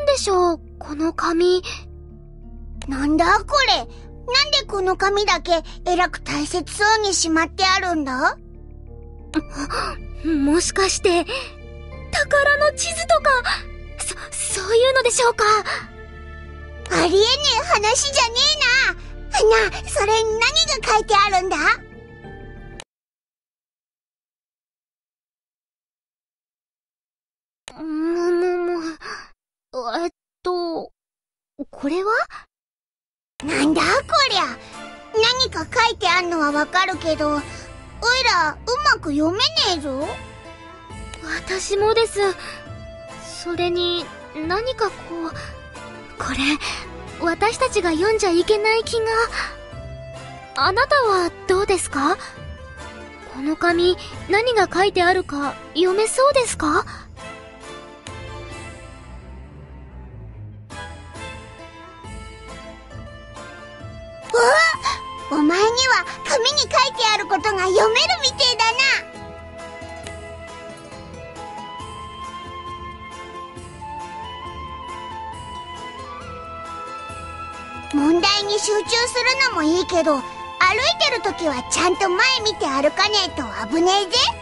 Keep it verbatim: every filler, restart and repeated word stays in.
でしょう、この紙。 なんだこれ。なんでこの紙だけえらく大切そうにしまってあるんだ？ もしかして、宝の地図とか、そ、そういうのでしょうか？ ありえねえ話じゃねえな。な、それに何が書いてあるんだ？ むむむ、えっと、これは？ なんだこりゃ。何か書いてあんのはわかるけど、おいらうまく読めねえぞ。 私もです。それに、何かこう、これ、私たちが読んじゃいけない気が。あなたはどうですか？この紙、何が書いてあるか読めそうですか？ お前には紙に書いてあることが読めるみてえだな。問題に集中するのもいいけど、歩いてるときはちゃんと前見て歩かねえと危ねえぜ。